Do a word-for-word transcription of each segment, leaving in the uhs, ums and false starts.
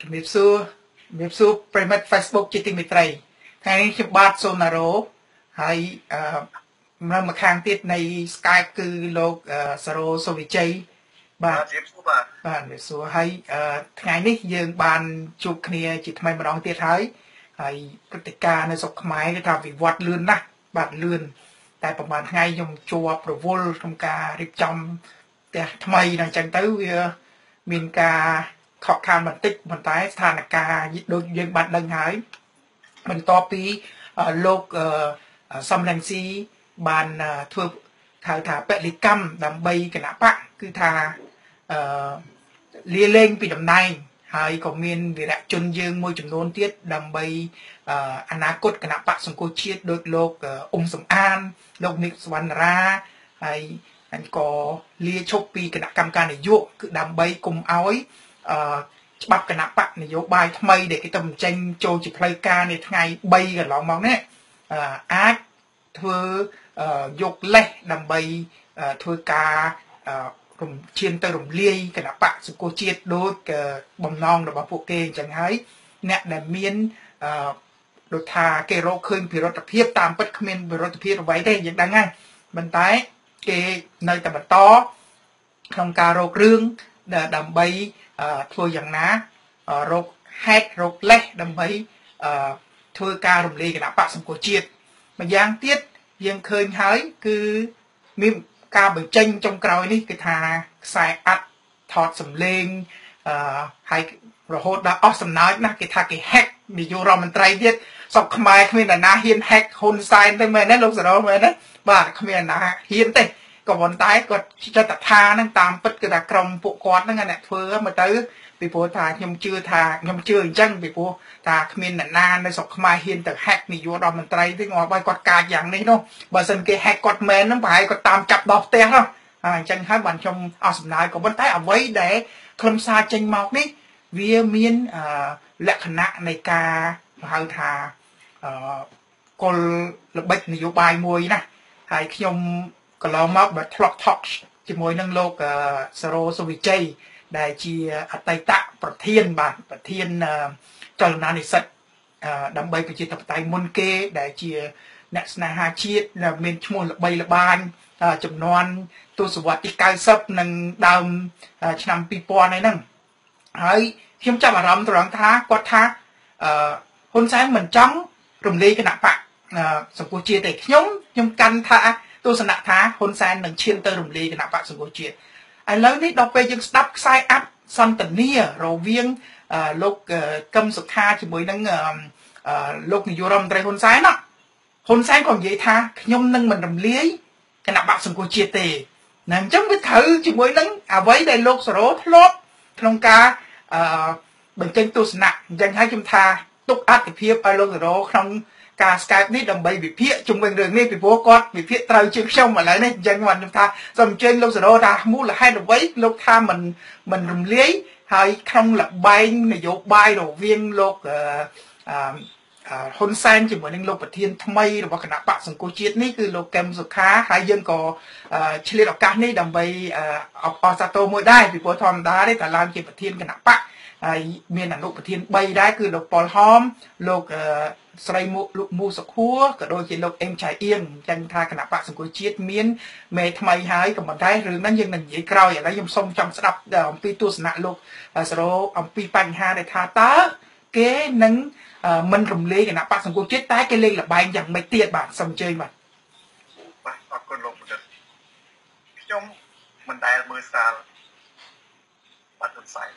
ជំរាបសួរជំរាបសួរប្រិមិត្ត Facebook ជាទីមេត្រីថ្ងៃនេះខ្ញុំបាទសូណារ៉ូហើយអឺនៅម្ខាងទៀតនៃ Skype គឺលោកសារ៉ូសូវិជ័យបាទជំរាបសួរបាទបាទជំរាបសួរហើយថ្ងៃនេះយើងបានជួបគ្នាជាថ្មីម្ដងទៀតហើយហើយព្រឹត្តិការណ៍នៅស្រុកខ្មែរគឺថាវិវត្តលឿនណាស់បាទលឿនតែប្រហែលថ្ងៃខ្ញុំជួបប្រវល់ក្នុងការរៀបចំផ្ទះថ្មីដល់អញ្ចឹងទៅវាមានការខកខានបន្តិចប៉ុន្តែស្ថានភាពដូចយើងបានដឹងហើយបន្ទាប់ពីលោកសំរងស៊ីបានធ្វើហៅថាពលិកម្មដើម្បីគណៈបកគឺថាអឺលាលែងពីតំណែងហើយក៏មានវីរៈជនយើងមួយចំនួនទៀតដើម្បីអនាគតគណៈបកសង្គមជាតិដោយលោកអ៊ុំសំអានលោកនិកសវណ្ណរាហើយក៏លាឈប់ពីគណៈកម្មការនយោបាយគឺដើម្បីគុំឲ្យអឺច្បាប់គណៈបកនយោបាយថ្មីដែលគេទៅបញ្ចេញចូលជាផ្លូវការនៅថ្ងៃបីកន្លងមកនេះអាចធ្វើយកលេសដើម្បីធ្វើការរំឈានទៅរំលាយគណៈបកសង្គមជាតិដូចបំណងរបស់ពួកគេអញ្ចឹងហើយអ្នកដែលមានដូចថាគេរកឃើញពិរុទ្ធភាពតាមពិតគ្មានពិរុទ្ធភាពអ្វីទេយើងដឹងហើយប៉ុន្តែគេនៅតែបន្តក្នុងការរករឿងដើម្បីធ្វើយ៉ាងណារកហេតុរកលេសដើម្បីធ្វើការរំលាយគណៈបកសង្គមជាតិម្យ៉ាងទៀតយើងឃើញហើយគឺមានការបញ្ចេញចុងក្រោយនេះគឺថាខ្សែអាត់ថតសម្លេងអឺហើយរហូតដល់អស់សំណើចណាគេថាគេ hack នាយករដ្ឋមន្ត្រីទៀតស្រុកខ្មែរគ្មានអ្នកណាហ៊ាន hack ហ៊ុនសែនទេមែនទេលោកសារ៉ូមែនទេបាទគ្មានអ្នកណាហ៊ានទេក៏ប៉ុន្តែគាត់ចិត្តថាហ្នឹងតាមពិតគឺថាក្រុមពួកគាត់ហ្នឹងអ្នកធ្វើមកទៅពីព្រោះថាខ្ញុំជឿថាខ្ញុំជឿអញ្ចឹងពីព្រោះថាគ្មានអ្នកណានៅស្រុកខ្មែរហ៊ានទៅ hack នាយករដ្ឋមន្ត្រីទេងាប់ឲ្យគាត់កាចយ៉ាងនេះនោះបើមិនគេ hack គាត់មែនហ្នឹងប្រហែលគាត់តាមចាប់ដល់ផ្ទះនោះអញ្ចឹងហើយបានខ្ញុំអស់សំណើចក៏ប៉ុន្តែអ្វីដែលខ្លឹមសារចេញមកនេះវាមានលក្ខណៈនៃការហៅថាគោលល្បិចនយោបាយមួយណាហើយខ្ញុំកន្លងមកបើធ្លាប់ talk ជាមួយនឹងលោកសារ៉ូសូវិជ័យដែលជាអតីតប្រធានបាទប្រធានចលនានិស្សិតដើម្បីប្រជាធិបតេយ្យមុនគេដែលជាអ្នកស្នេហាជាតិមានឈ្មោះល្បីល្បាញចំនួនទសវត្សរ៍ទីកៅសិបនិងដើមឆ្នាំពីរពាន់ហ្នឹងហើយខ្ញុំចាប់អារម្មណ៍ត្រង់ថាគាត់ថាហ៊ុនសែនមិនចង់រំលាយគណៈបកសង្គមជាតិទេខ្ញុំខ្ញុំកាន់ថាទស្សនៈថាហ៊ុនសែននឹងឈានទៅរំលាយគណៈបកសង្គមជាតិឥឡូវនេះដល់ពេលយើងស្ដាប់ខ្សែអាត់សន្ទនារវាងលោកកឹមសុខាជាមួយនឹងលោកនាយករដ្ឋមន្ត្រីហ៊ុនសែនណាហ៊ុនសែនក៏និយាយថាខ្ញុំនឹងមិនរំលាយគណៈបកសង្គមជាតិទេណាអញ្ចឹងវាត្រូវជាមួយនឹងអ្វីដែលលោកសារ៉ូធ្លាប់ក្នុងការបញ្ចេញទស្សនៈអញ្ចឹងហើយខ្ញុំថាទុកអត្ថិភាពឲ្យលោកសារ៉ូក្នុងការ Skype នេះដើម្បីវិភាគជុំវិញរឿងនេះពីព្រោះគាត់វិភាគត្រូវជាងខ្ញុំឥឡូវនេះអញ្ចឹងខ្ញុំថាសូមអញ្ជើញលោកសារ៉ូថាមូលហេតុអ្វីលោកថាមិនមិនរំលាយហើយក្នុងលបែងនយោបាយរវាងលោកអឺហ៊ុនសែនជាមួយនឹងលោកប្រធានថ្មីរបស់គណៈបកសង្គមជាតិនេះគឺលោកកឹមសុខាហើយយើងក៏ឆ្លៀតឱកាសនេះដើម្បីអបអរសាទរមួយដែរពីព្រោះធម្មតាទេតែឡើងជាប្រធានគណៈបកហើយមានអនុប្រធានបីដែរគឺលោកប៉ុលហមលោកស្រីលោកមូសុខួរក៏ដូចជាលោកអេងឆៃអៀងអញ្ចឹងថាគណៈបកសង្គមជាតិមានមេថ្មីហើយក៏ប៉ុន្តែរឿងហ្នឹងយើងនឹងនិយាយក្រោយឥឡូវខ្ញុំសូមចង់ស្ដាប់អំពីទស្សនៈលោកសារ៉ូអំពីបញ្ហាដែលថាតើគេនឹងមិនរំលាយគណៈបកសង្គមជាតិតែគេលេងលបែងយ៉ាងម៉េចទៀតបាទសូមអញ្ជើញបាទបាទអរគុណលោកបណ្ឌិតខ្ញុំមិនដែលមើលសារបាទហ៊ុនសែន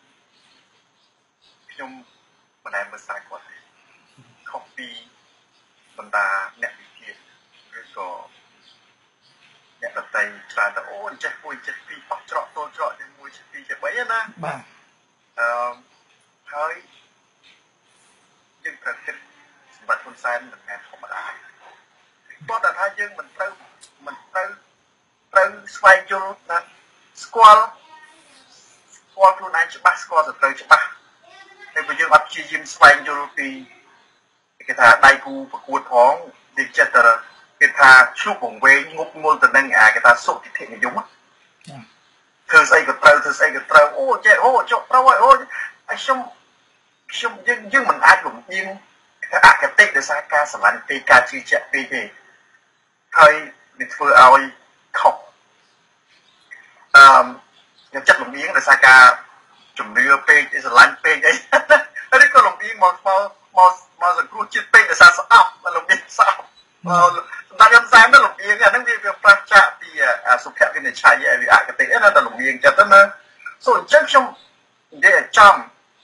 ខ្ញុំមិនដែលមើលសារគាត់ទេខុសពីបណ្ដាអ្នកវិភាគឬក៏អ្នកដតីឆ្លើយទៅអូអញ្ចេះមួយចេះពីរអស់ច្រកទល់ច្រកជាមួយចេះពីរចេះបីណាបាទអឺហើយយើងត្រូវគិតសម្បត្តិហ៊ុនសែនមិនមែនធម្មតាគាត់ថាយើងមិនត្រូវមិនត្រូវត្រូវស្វែងយល់ណាស្គាល់ស្គាល់ខ្លួនឯងច្បាស់ស្គាល់សត្រូវច្បាស់តែបើយើងអត់ព្យាយាមស្វែងយល់ពីគេថាដៃគូប្រកួតផងវាចិត្តតែគេថាឆ្លុះបង្វែងងប់ងល់ទៅនឹងអាគេថាសុខតិនិយមធ្វើស្អីក៏ត្រូវធ្វើស្អីក៏ត្រូវអូចេះអូចុះត្រូវហើយអូខ្ញុំខខ្ញុំយើងយើងមិនអាចលំអៀងអគតិដោយសារការស្រឡាញ់ពីការជឿជាក់ពីទេហើយវាធ្វើឲ្យខុសអឺខ្ញុំចិត្តលំអៀងដោយសារការជំនឿពេកស្រឡាញ់ពេកអីហើយក៏លំអៀងមកមកមកមកសង្គ្រោះជាតិពេកដោយសារស្អប់លំអៀងស្អប់មកសម្រាប់ខ្ញុំសែនទៅលំអៀងអាហ្នឹងវាវាប្រឆាចពីសុភវិនិច្ឆ័យវាអគតិណាតែលំអៀងចិត្តទៅណាសូអញ្ចឹងខ្ញុំនិយាយឲ្យចំ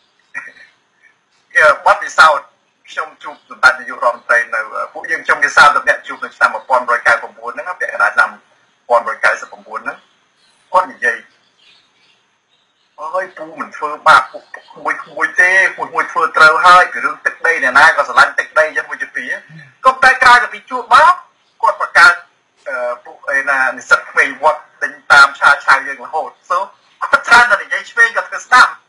គេបាត់ពិសោធន៍ខ្ញុំជួបសម្ដេចនាយករដ្ឋមន្ត្រីនៅពួកយើងខ្ញុំគេសាមអ្នកជួបនៅឆ្នាំmột nghìn chín trăm chín mươi chínហ្នឹងពាក់កណ្ដាលឆ្នាំmột nghìn chín trăm chín mươi chínហ្នឹងគាត់និយាយអើយពូមិនធ្វើបាបមួយមួយទេមួយមួយធ្វើត្រូវហើយពីរឿងទឹកដីអ្នកណាក៏ស្រឡាញ់ទឹកដីយ៉ាងមួយជាពីរក៏តែក្រោយទៅជួបមកគាត់បង្កើតពួកឯណានិស្សិតក្មេងវត្តទិញតាមឆាឆៅយើងរហូតសូគាត់ច្រើនតែនិយាយឆ្វេងក៏ធ្វើស្ដាប់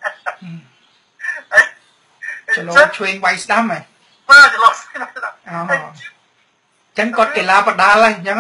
ចលោឆ្វេងវាយស្ដាំហ៎បាទចលោស្ដាប់អូចឹងគាត់កីឡាបដាល់ហើយអញ្ចឹង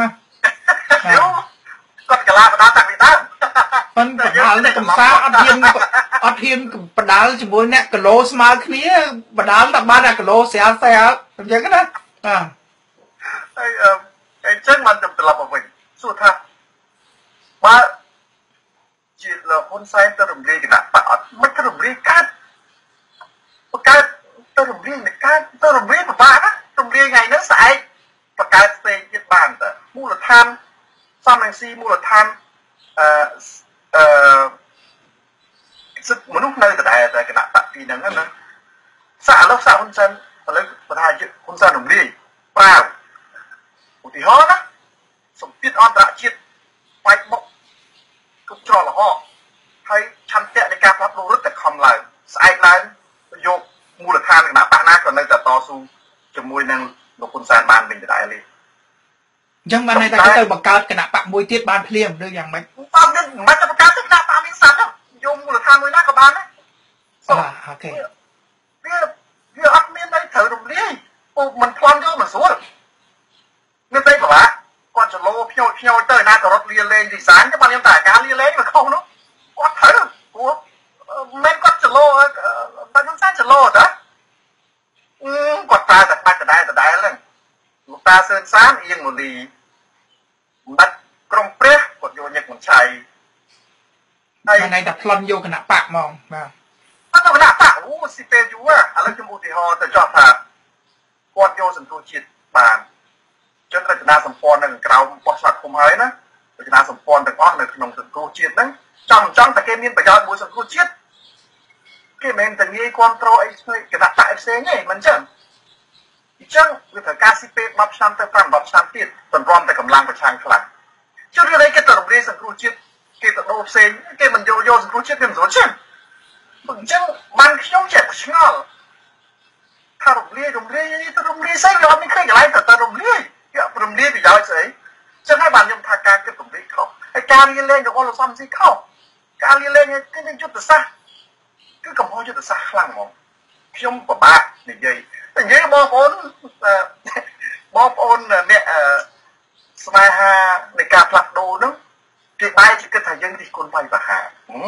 គាត់កីឡាបដាល់តាំងពីដើមប៉ុន្តែបដាល់នេះកំសាអត់ហ៊ានអត់ហ៊ានបដាល់ជាមួយអ្នកគីឡូស្មើគ្នាបដាល់តែបានតែគីឡូស្រាលស្រាលអញ្ចឹងណាបាទហើយអញ្ចឹងមិនត្រឡប់មកវិញសួរថាបើជាលោកហ៊ុនសែនទៅរំលាយគណៈបកអត់មិនទៅរំលាយកាត់បង្កើតទៅរំលាយនៃការទៅរំលាយពិបាកណារំលាយថ្ងៃហ្នឹងស្អែកបង្កើតផ្សេងទៀតបានតើមូលដ្ឋានសំរងស៊ីមូលដ្ឋានអឺអឺសិទ្ធិមនុស្សនៅដដែលតែគណៈបកពីហ្នឹងណាសាក់ឥឡូវសាក់ហ៊ុនសែនឥឡូវប្រធានហ៊ុនសែនរំលាយប្រាវឧទាហរណ៍ណាសម្ពាធអន្តរជាតិបាច់បុកគ្រប់ច្រកលហកហើយឆន្ទៈនៃការផ្លាស់ប្ដូររដ្ឋតែខំឡើងស្អែកឡើងយកមូលដ្ឋានគណៈបកណាក៏នៅតែតស៊ូជាមួយនឹងលោកហ៊ុនសែនបានវិញដដែលទេអញ្ចឹងបានន័យថាគេទៅបង្កើតគណៈបកមួយទៀតបានភ្លាមឬយ៉ាងម៉េចអត់មិនមិនទៅបង្កើតគណៈបកមានសិនយកមូលដ្ឋានមួយណាក៏បានដែរអូខេវាវាអត់មានន័យត្រូវរំលាយពុកមិនផ្លន់យកមិនស្រួលនៅពេលប្រឡាគាត់ចលោភ្ញោចភ្ញោចទៅណាក៏រត់លាលេងទីសានទៅបានខ្ញុំតែការលាលេងមិនខុសនោះគាត់ត្រូវព្រោះមិនគាត់ចលោតែខ្ញុំសានចលោតាអឺគាត់ប្រើតែបាច់ដដែលដដែលហ្នឹងលោកតាសឿនសានអៀងមូលីបាត់ក្រុងព្រះគាត់យកញឹកមិនឆៃហើយណៃតែប្លន់យកគណៈបកហ្មងបាទអត់ទៅគណៈបកអូស៊ីពេលយូរឥឡូវខ្ញុំឧទាហរណ៍ទៅចោះថាគាត់យកសន្ទុះជាតិបានចុះរចនាសម្ព័ន្ធនៅក្រៅប៉ុស្តិ៍ស្វាត់ឃុំហើយណារចនាសម្ព័ន្ធទាំងអស់នៅក្នុងសន្ទុះជាតិហ្នឹងចំចំតែគេមានប្រយោជន៍មួយសន្ទុះជាតិគេមិនតែងាយគ្រប់គ្រងអីផ្សេងគណៈបកផ្សេងទេមិនចឹងអញ្ចឹងវាត្រូវការស៊ីពេដប់ឆ្នាំទៅប្រាំដប់ឆ្នាំទៀតបន្ទាប់តែកម្លាំងប្រឆាំងខ្លាំងចុះរឿងអីគេទៅរំលាយសង្គ្រោះជាតិគេទៅដូរផ្សេងគេមិនយកយកសង្គ្រោះជាតិគេមិនស្រួលចឹងអញ្ចឹងបានខ្ញុំចេះឆ្ងល់ថារំលាយរំលាយទៅរំលាយស្អីវាអត់មានឃើញកន្លែងទៅទៅរំលាយគេរំលាយប្រយោជន៍ស្អីចឹងហើយបានខ្ញុំថាការគិតរំលាយខុសហើយការរៀនលេងរបស់លោកសំស៊ីខុសការរៀនលេងគឺយុទ្ធសាស្ត្រគឺកំហុសយុទ្ធសាស្ត្រខ្លាំងហ្មងខ្ញុំពិបាកនិយាយតែនិយាយបងប្អូនបងប្អូនអ្នកស្នេហានៃការផ្លាស់ប្ដូរហ្នឹងគេបែរជាគិតថាយើងរិះគន់បាយបហា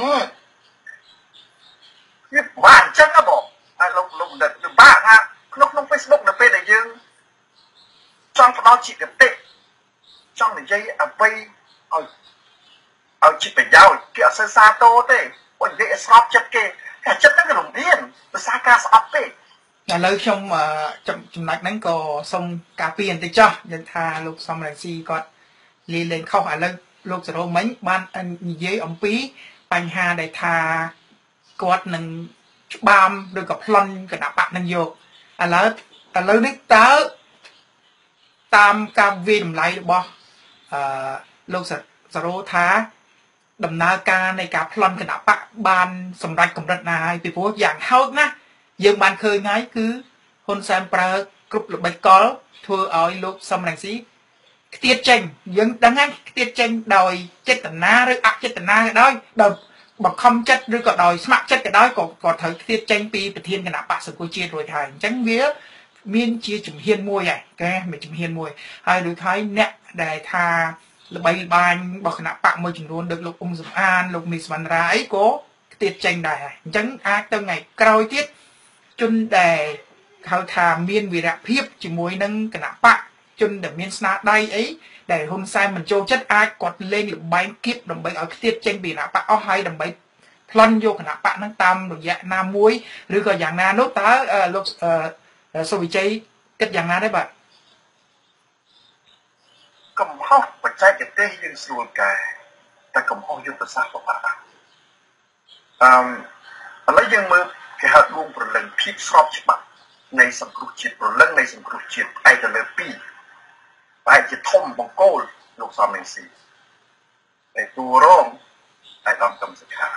វាបាក់អញ្ចឹងណាបងហើយលោកលោកបណ្ឌិតវាបាក់ថាក្នុងក្នុង Facebook នៅពេលដែលយើងចង់ផ្ដោតជាគតិចង់និយាយអ្វីឲ្យឲ្យជាប្រយោជន៍គេអត់សូវសាទរទេបើនិយាយឲ្យស្របចិត្តគេតែចិត្តហ្នឹងរំលានភាសាការស្អប់ពេកឥឡូវខ្ញុំចំណុចហ្នឹងក៏សូមការពារបន្តិចចុះយើងថាលោកសំរងស៊ីគាត់លាលែងខុសឥឡូវលោកសរោមិញបាននិយាយអំពីបញ្ហាដែលថាគាត់នឹងច្បាមឬក៏ប្លន់គណៈបកនឹងយកឥឡូវឥឡូវនេះតើតាមការវិតម្លៃរបស់អឺលោកសរោថាដំណើរការនៃការប្លន់គណៈបកបានសម្រេចកម្រិតណាហើយពីព្រោះយ៉ាងហោចណាស់យើងបានឃើញហើយគឺហ៊ុនសែនប្រើគ្រប់ល្បិចកលធ្វើឲ្យលោកសំរងស៊ីខ្ទាតចេញយើងដឹងហើយខ្ទាតចេញដោយចេតនាឬអចេតនាក៏ដោយដោយបង្ខំចិត្តឬក៏ដោយស្ម័គ្រចិត្តក៏ដោយក៏ក៏ត្រូវខ្ទាតចេញពីប្រធានគណៈបកសង្គ្រោះជាតិរួចហើយអញ្ចឹងវាមានជាជំហានមួយហើយកែមានជំហានមួយហើយដូចហើយអ្នកដែលថាល្បីល្បាញរបស់គណៈបកមួយចំនួនដូចលោកអ៊ុំសំអានលោកមីសវណ្ណរាអីក៏ខ្ទាតចេញដែរហើយអញ្ចឹងអាចទៅថ្ងៃក្រោយទៀតជនដែលហៅថាមានវីរភាពជាមួយនឹងគណៈបកជនដែលមានស្នាដៃអីដែលហ៊ុនសែនមិនចូលចិត្តអាចគាត់លេងលបែងគៀបដើម្បីឲ្យខ្ទាតចេញពីគណៈបកអស់ហើយដើម្បីប្លន់យកគណៈបកហ្នឹងតាមរយៈណាមួយឬក៏យ៉ាងណានោះតើលោកសុវិជ័យគិតយ៉ាងណាដែរបាទកំហុសបច្ចេកទេសយើងស្រួលកែតែកំហុសយុទ្ធសាស្ត្រពិបាកអឺឥឡូវយើងមើលគេហៅដួងប្រលឹងភាពស្របច្បាប់នៃសង្គ្រោះជាតិប្រលឹងនៃសង្គ្រោះជាតិឯទៅលើពីរបែរជាធំបង្គោលលោកសំរងស៊ីតែតួរងឯកឧត្តមកម្មសខា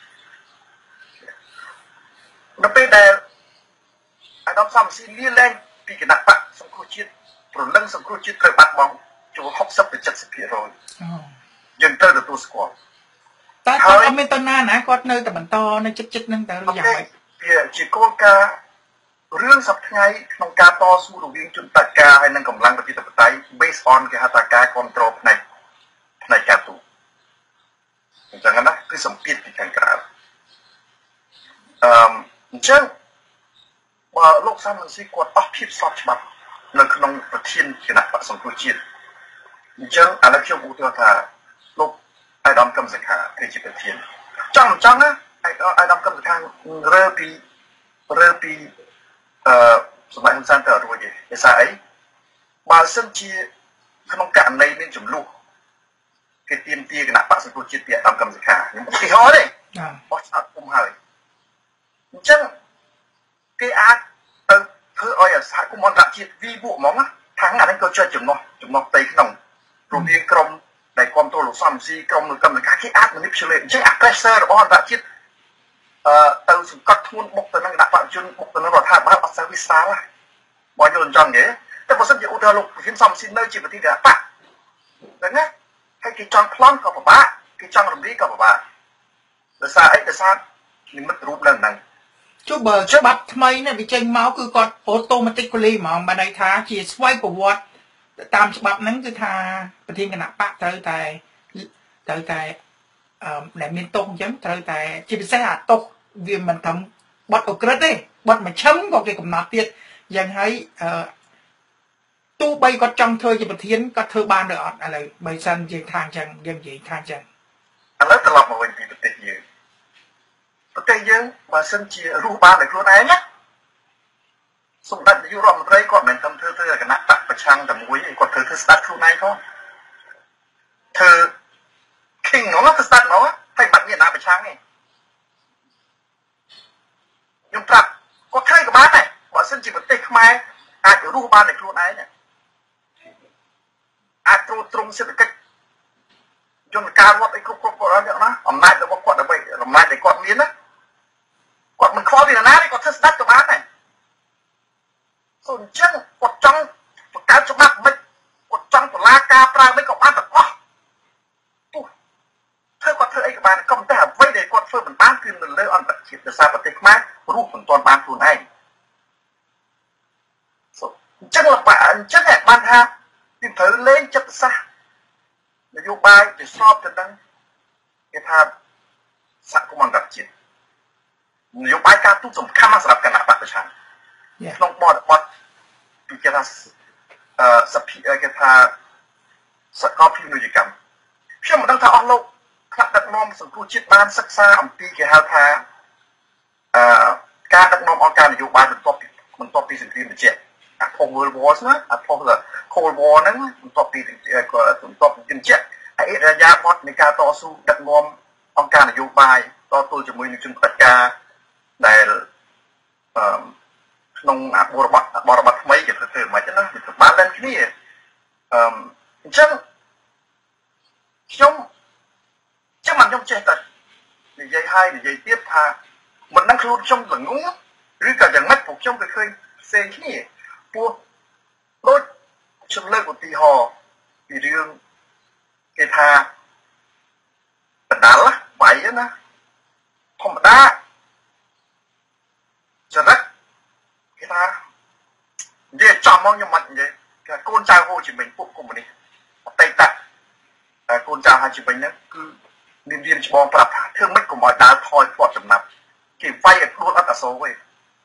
នៅពេលដែលឯកឧត្តមសំរងស៊ីលាលែងពីគណៈបកសង្គ្រោះជាតិប្រលឹងសង្គ្រោះជាតិត្រូវបាត់បង់ចូលហុកសិបទៅ เจ็ดสิบភាគរយ យើងត្រូវទទួលស្គាល់តែគាត់អត់មានទៅណាណាគាត់នៅតែបន្តនៅចិត្តចិត្តហ្នឹងតើយ៉ាងម៉េចវាជាគោលការណ៍រឿងសប្តាហ៍ថ្ងៃក្នុងការតស៊ូរវាងជនបដិការហើយនិងកម្លាំងប្រជាធិបតេយ្យ based on គេហៅថាការគ្រប់គ្រងផ្នែកផ្នែកការទូតអញ្ចឹងណាគឺសម្ពាធពីខាងក្រៅអឺអញ្ចឹងបើលោកសំរងស៊ីគាត់អស់ភាពស្របច្បាប់នៅក្នុងប្រធានគណៈបក្សសង្គ្រោះជាតិអញ្ចឹងឥឡូវខ្ញុំឧទាហរណ៍ថាលោកអាយដាមកម្មសខាគឺជាប្រធានចង់ចង់ណាអាយដាមកម្មសខារើពីរើពីអឺសម័យហ៊ុនសែនទៅរួចទេភាសាអីបើសិនជាក្នុងករណីមានចំនួនគេទៀមទាគណៈបក្សសង្គ្រោះជាតិពីអាយដាមកម្មសខាខ្ញុំឧទាហរណ៍ទេបោះឆ្នោតគុំហើយអញ្ចឹងគេអាចទៅធ្វើឲ្យសហគមន៍អន្តរជាតិវីវក់ហ្មងខាងអានេះក៏ជាចំណោះចំណោះផ្ទៃក្នុងរវាងក្រុមដែលគ្រប់គ្រងលោកសំស៊ីក្រុមលោកកម្មការគេអាច manipulate អញ្ចឹងអា pressure របស់អន្តរជាតិអឺទៅសង្កត់ធ្ងន់បុកទៅនឹងគណៈបព្វជិជនបុកទៅនឹងរដ្ឋាភិបាលអត់សូវវិសាលហ្នឹងបងយល់អញ្ចឹងទេតែបើសិនជាឧទាហរណ៍លោកប្រធានសំស៊ីនៅជាប្រធានគណៈបកហ្នឹងណាហើយគេចង់ប្លន់ក៏ពិបាកគេចង់រំលាយក៏ពិបាកដោយសារអីដោយសារនិមិត្តរូបឡើងហ្នឹងចុះបើច្បាប់ថ្មីនេះវាចេញមកគឺគាត់ automatically ហ្មងបានន័យថាជាស្វ័យប្រវត្តិតាមច្បាប់ហ្នឹងគឺថាប្រធានគណៈបកត្រូវតែត្រូវតែអឺដែលមានទោសអញ្ចឹងត្រូវតែជាពិសេសអាទោសវាមិនត្រឹមបទអក្រិតទេបទមជ្ឈិមក៏គេកំណត់ទៀតយ៉ាងហើយអឺទោះបីគាត់ចង់ធ្វើជាប្រធានគាត់ធ្វើបានឬអត់ឥឡូវបើសិនជាថាអញ្ចឹងយើងនិយាយថាអញ្ចឹងឥឡូវត្រឡប់មកវិញពីប្រទេសយើងប្រទេសយើងបើសិនជារស់បានដោយខ្លួនឯងណាសម្ដេចនាយករដ្ឋមន្ត្រីគាត់មិនត្រឹមធ្វើធ្វើគណៈបកប្រឆាំងតែមួយឯងគាត់ធ្វើធ្វើស្ដាប់ខ្លួនឯងផងធ្វើ king ហ្នឹងទៅស្ដាប់ហ្មងហើយបាត់មានអាប្រឆាំងទេខ្ញុំប្រាប់គាត់ធ្វើក៏បានដែរបើសិនជាប្រទេសខ្មែរអាចរស់បានដោយខ្លួនឯងអាចត្រួតត្រងសេដ្ឋកិច្ចយន្តការរដ្ឋអីគ្រប់គ្រប់គាត់ហ្នឹងណាអំណាចរបស់គាត់ដើម្បីអំណាចដែលគាត់មានណាគាត់មិនខ្វល់ពីណាទេគាត់ធ្វើស្ដាប់ក៏បានដែរសូមអញ្ចឹងគាត់ចង់បង្កើតច្បាប់មិនគាត់ចង់តុលាការប្រើមិនក៏បានទាំងអស់ទោះធ្វើគាត់ធ្វើអីក៏បានក៏តែអ្វីដែលគាត់ធ្វើមិនបានគឺនៅលើអន្តរជាតិដោយសារប្រទេសខ្មែររស់មិនទាន់បានខ្លួនឯងសូមអញ្ចឹងលបាអញ្ចឹងបានថាពីត្រូវលេងចិត្តសាស្ត្រនយោបាយទៅស្របទៅនឹងគេថាសហគមន៍អន្តរជាតិនយោបាយការទូតសំខាន់ណាស់សម្រាប់គណៈបកប្រឆាំងក្នុងបទបទពីគេថាអឺសភាគេថាសកលភាវូបនីយកម្មខ្ញុំមិនដឹងថាអស់លោកថ្នាក់ដឹកនាំសង្គ្រោះជាតិបានសិក្សាអំពីគេហៅថាអឺការដឹកនាំអង្គការនយោបាយបន្ទាប់ពីបន្ទាប់ពីសង្គ្រាមត្រជាក់អាផុស World War ណាអាផុស Cold War ហ្នឹងបន្ទាប់ពីបន្ទាប់ពីត្រជាក់អរិយាប័ត្រនៃការតស៊ូដឹកនាំអង្គការនយោបាយតទល់ជាមួយនឹងជនបដិការដែលអឺក្នុងអាបរបត់បរបត់ថ្មីគេធ្វើមិនខ្មិចណាវាបានឡើងគ្នាអឺអញ្ចឹងខ្ញុំចាំមិនខ្ញុំចេះតែនិយាយឲ្យនិយាយទៀតថាមិនដឹងខ្លួនខ្ញុំល្ងងឬក៏យ៉ាងម៉េចពួកខ្ញុំក៏ឃើញផ្សេងគ្នាពោះដូចខ្ញុំលើកឧទាហរណ៍ពីរឿងគេថាបដាល់វាយណាធម្មតាចរិតគេថានិយាយចំមកខ្ញុំមិននិយាយគេកូនចៅហូជីមិញពួកកុម្មុយនីសអតីតកូនចៅហូជីមិញហ្នឹងគឺមានរៀនច្បងប្រាប់ថាធ្វើម៉េចកុំឲ្យដើរថយផ្ពាត់ចំណាប់គេវាយឲ្យខ្លួនអត់អសូរទេ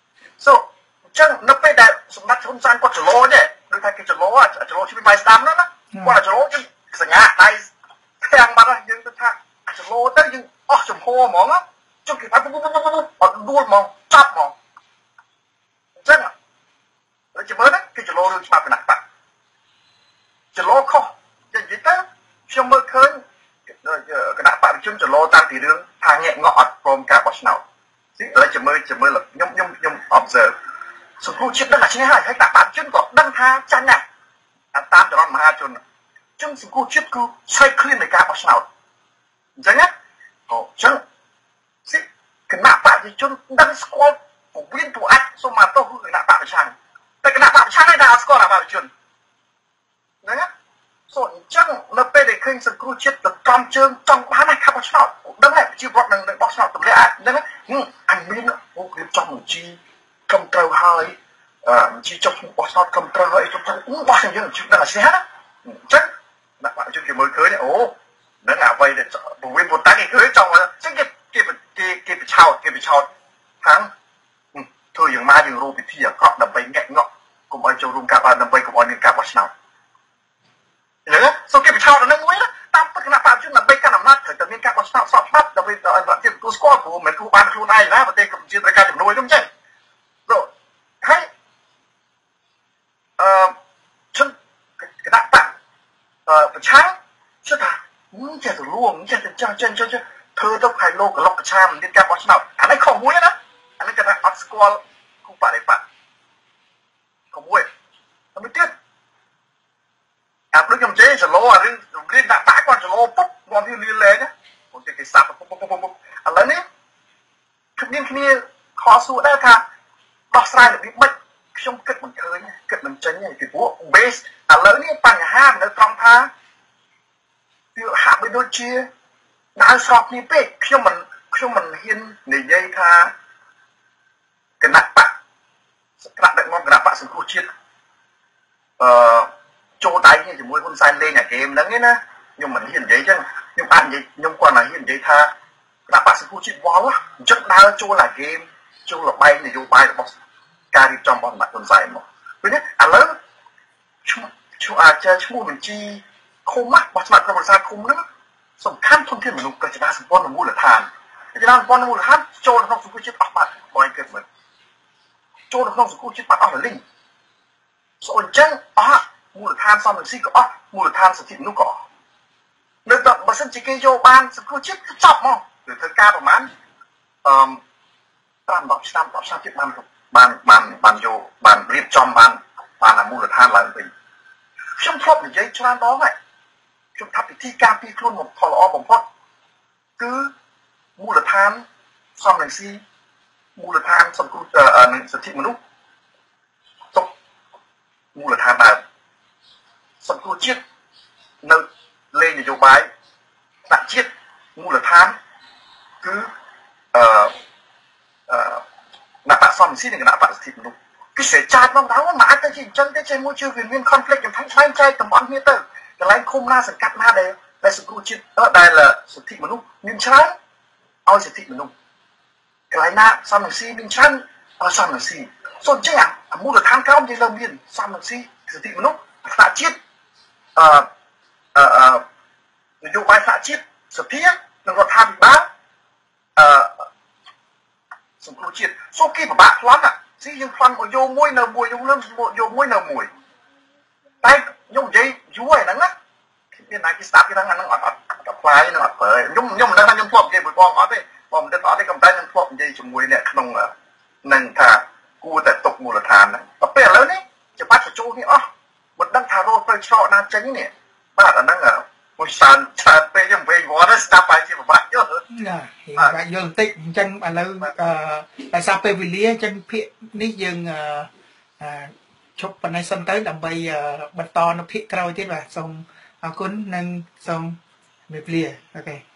so អញ្ចឹងនៅពេលដែលសម្ដេចហ៊ុនសែនគាត់ចលោទេដូចថាគេចលោចលោជួយបាយស្ដាំហ្នឹងណាគាត់ចលោយើងសញ្ញាដៃទាំងបាត់ហើយយើងទៅថាចលោទៅយើងអស់ចំហហ្មងចុះគេបាត់អត់ដួលហ្មងចាប់ហ្មងអញ្ចឹងដូចជាមើលណាគេចលោរឿងច្បាប់គណៈបកចលោខុសនិយាយទៅខ្ញុំមើលឃើញគណៈបកជនចលោតាំងពីរឿងថាងាកងក់អត់ព្រមការបោះឆ្នោតទីឥឡូវចាំមើលចាំមើលខ្ញុំខ្ញុំខ្ញុំ observe សង្គមជាតិដឹងតែឈ្នះហើយហើយគណៈបកជនក៏ដឹងថាចាញ់ដែរតាមចរន្តមហាជនអញ្ចឹងសង្គមជាតិគឺស្រេកឃ្លាននៃការបោះឆ្នោតអញ្ចឹងណាអូអញ្ចឹងសិគណៈបកជនដឹងស្គាល់ពវៀនពួកអាចសូមមកទោសគណៈបកប្រឆាំងតែគណៈបកប្រឆាំងឯងដល់ស្គាល់គណៈបកជនហ្នឹងណាសូអញ្ចឹងនៅពេលដែលឃើញសង្គមជាតិទៅកំជើងចង់បានណាការបោះឆ្នោតដឹងហើយប្រជាពលរដ្ឋនឹងបោះឆ្នោតទម្លាក់ហ្នឹងអញមានអូរៀបចំបញ្ជីត្រឹមត្រូវហើយបញ្ជីចុះបោះឆ្នោតត្រឹមត្រូវហើយត្រឹមត្រូវបោះយើងជឿដល់ស្ទះណាអញ្ចឹងដាក់បាក់ជនគេមើលឃើញអូនឹងអ្វីដែលពវៀនពូតាគេឃើញចង់អញ្ចឹងគេគេគេគេបិឆោតគេបិឆោតខាងធ្វើយ៉ាងម៉េចយើងរੂពិធីអាក្រក់ដើម្បីងាក់ងក់កុំឲ្យចូលរួមការបានដើម្បីកុំឲ្យមានការបោះឆ្នោតឥឡូវសូគេបិឆោតដល់នឹងមួយណាតាមពិតគណៈបព្វជិជនដើម្បីកាន់អំណាចត្រូវតែមានការបោះឆ្នោតស្របច្បាប់ដើម្បីឲ្យប្រទេសទទួលស្គាល់ព្រោះមិនគូបានខ្លួនឯងណាប្រទេសកម្ពុជាត្រូវការជំនួយនោះអញ្ចឹងចូលហើយអឺជនគណៈបព្វអឺប្រឆាំងជឿថាមិនចេះទៅរួមចេះទៅចាស់ចេះចេះធ្វើទៅខៃលោកកឡុកប្រឆាំងមានការបោះឆ្នោតអានេះខុសមួយណាអានេះគេថាអត់ស្គាល់គូបរិបត្តិខុសមួយតែទៀតអាប់ដូចខ្ញុំចេះចលោអារឿងរៀនដាក់បាក់គាត់ចលោពុកគាត់វាលៀនលែងណាគាត់គេសាប់ពុកពុកពុកពុកឥឡូវនេះគ្នាគ្នាខសួរដែរថាដោះស្រាយរបៀបម៉េចខ្ញុំគិតមិនឃើញគិតមិនចេញទេពីព្រោះ base ឥឡូវនេះបញ្ហានៅត្រង់ថាវាហាក់បីដូចជាដើរស្របគ្នាពេកខ្ញុំមិនខ្ញុំមិនហ៊ាននិយាយថាគណៈបកស្រាប់ដឹកនាំគណៈបកសង្គ្រោះជាតិអឺចូលដៃគ្នាជាមួយហ៊ុនសែនលេងអាហ្គេមហ្នឹងឯណាខ្ញុំមិនហ៊ាននិយាយចឹងខ្ញុំអាចនិយាយខ្ញុំគាត់មកហ៊ាននិយាយថាគណៈបកសង្គ្រោះជាតិវល់អញ្ចឹងដើរចូលអាហ្គេមចូលលបែងនយោបាយរបស់ការរៀបចំរបស់ហ៊ុនសែនមកពេលនេះឥឡូវឈ្មោះឈ្មោះអាចឈ្មោះបញ្ជីឃុំបោះឆ្នោតក្រុមប្រឹក្សាឃុំហ្នឹងសំខាន់ធនធានមនុស្សប្រជាសម្ព័ន្ធមូលដ្ឋានប្រជាសម្ព័ន្ធមូលដ្ឋានចូលក្នុងសង្គមជាតិអស់បាត់បងគិតមើលចូលក្នុងសង្គមជាតិបាត់អស់រលីងសូអញ្ចឹងអស់មូលដ្ឋានសំរងស៊ីក៏អស់មូលដ្ឋានសិទ្ធិមនុស្សក៏អស់នៅតែបើសិនជាគេយកបានសង្គមជាតិគឺចប់មកគឺធ្វើការប្រហែលអឺតាមដប់ឆ្នាំដប់ឆ្នាំទៀតបានបានបានបានយកបានរៀបចំបានបានមូលដ្ឋានឡើងវិញខ្ញុំធ្លាប់និយាយច្រើនដងហើយខ្ញុំថាពិធីការពីខ្លួនបំផុតល្អបំផុតគឺមូលដ្ឋានសំរងស៊ីមូលដ្ឋានសង្គមនិងសិទ្ធិមនុស្សទុកមូលដ្ឋានដើមសង្គមជាតិនៅលេងនយោបាយថ្នាក់ជាតិមូលដ្ឋានគឺអឺអឺគណៈបកសំស៊ីនិងគណៈបកសិទ្ធិមនុស្សគឺសេចក្ដីមកដល់មិនអាចទៅជាអញ្ចឹងទេចេះមួយជឿវាមាន conflict យ៉ាងខ្លាំងចែកតំបន់គ្នាទៅកន្លែងឃុំណាសង្កាត់ណាដែលដែលសង្គមជាតិដែលសិទ្ធិមនុស្សមានច្រើនឲ្យសិទ្ធិមនុស្សកន្លែងណាសំរងស៊ីមានច្រើនឲ្យសំរងស៊ីសូមអញ្ចឹងអាមូលដ្ឋានក្រោមយើងលើមានសំរងស៊ីសិទ្ធិមនុស្សថ្នាក់ជាតិអឺអឺនយោបាយថ្នាក់ជាតិសភានិងរដ្ឋាភិបាលអឺសង្គមជាតិសូមគេពិបាកប្លន់ស៊ីយើងប្លន់មកយកមួយនៅមួយយកលើយកមួយនៅមួយតែខ្ញុំនិយាយយូរហើយហ្នឹងណាមានអ្នកគេស្ដាប់គេហ្នឹងអាហ្នឹងអត់អត់អត់ផ្លាយនឹងអត់ប្រើខ្ញុំខ្ញុំមិនដឹងថាខ្ញុំធ្លាប់និយាយមួយបងអត់ទេបងមិនដឹងអត់ទេក៏តែខ្ញុំធ្លាប់និយាយជាមួយអ្នកក្នុងនឹងថាគួរតែຕົកមូលដ្ឋានហ្នឹងតែពេលឥឡូវនេះច្បាប់បញ្ចូលនេះអស់មិនដឹងថារោទៅឆ្លកណាចេញនេះបាទអាហ្នឹងមួយសានច្រើនពេកខ្ញុំវិញវត្តស្ដាប់បាយជាពិបាកយល់ណាពិបាកយល់បន្តិចអញ្ចឹងឥឡូវអឺដោយសារពេលវេលាអញ្ចឹងភាគនេះយើងអឺជប់ប៉ុណ្ណេះសិនទៅដើម្បីបន្តនៅភាគក្រោយទៀតបាទសូមអរគុណនិងសូមជម្រាបលាអូខេ